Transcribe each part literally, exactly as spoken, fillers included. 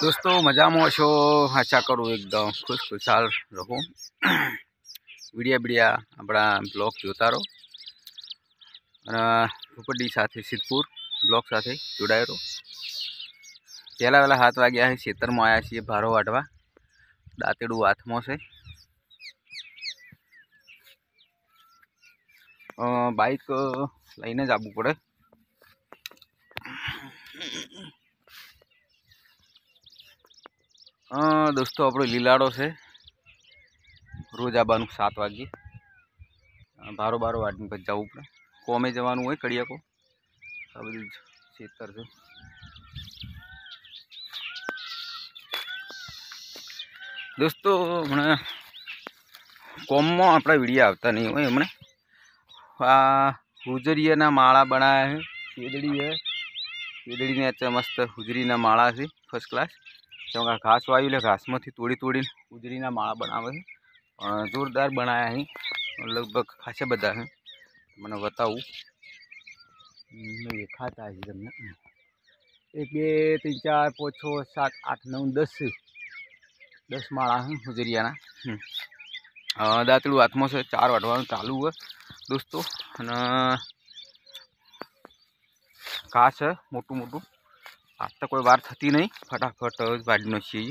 दोस्तों मजा में छो आशा करूँ एकदम खुश खुशहाल रहो। वीडिया वीडिया अपना ब्लॉग जोता रहो भूपडी साथ सिद्धपुर ब्लॉग साथ जोड़ाये रहो। पहला वेला हाथ वाग्या है खेतर में आया छे भारो वाटवा दातेड़ू हाथ में से बाइक लईने ज आववू पड़े। हाँ दोस्तों अपनो लीलाड़ो से रोज आबानु सात वागे बारो बारो वाटने पर जावू पड़े। कोमे जवानुं होय कड़िया को आ बधुं खेतर छे। दोस्तों हमणे कोम में अपना वीडियो आवता नहीं होय। हमणे आ हुजरियाना माळा बनाया है। केदड़ी है केदड़ी ने अच्छा मस्त हुजरीना माळा है फर्स्ट क्लास। क्योंकि घास वायु ले घास में तोड़ी तोड़ी हुजरीना माळा बनावे है। जोरदार बनाया है लगभग खासा बधा है। मैंने बताऊँ खाता है तमने एक बे तीन चार पाँच छः सात आठ नौ दस दस माळा है हुजरियाना। दातड़ू हाथ में से चार वाटवानुं चालू है दोस्तों। घास है मोटू मोटू आज तो कोई वार थती नहीं फटाफट वाड़ी छे।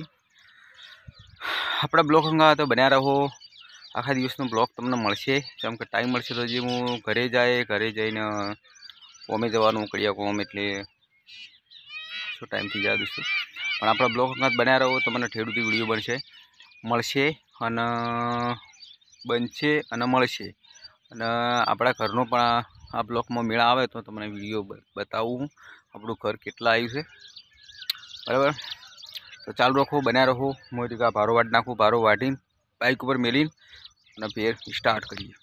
अपना ब्लॉग अंगा तो बन्या रहो। आखा दिवसनो ब्लॉग तमने मळशे जेम के टाइम मळशे तो जे हूँ घरे जाए घरे जईने कोमे जवानुं कड़िया कोम एटले शो टाइम थी जाए दोस्तों। पण आपणा ब्लॉग अंगा बन्या रहो तो मने ठेडुती विडियो बनशे मळशे अने बनशे अने मळशे अने आपणा घरनो पण आ ब्लॉग में मेळ आवे तो तमने विडियो बतावुं आपणुं घर केटला आव्युं छे बराबर। तो चालू रखो बन्या रहो। मोटी का भारो वाट नाखू भारो वाटीने बाइक पर मेलीने अने फेर स्टार्ट करिए।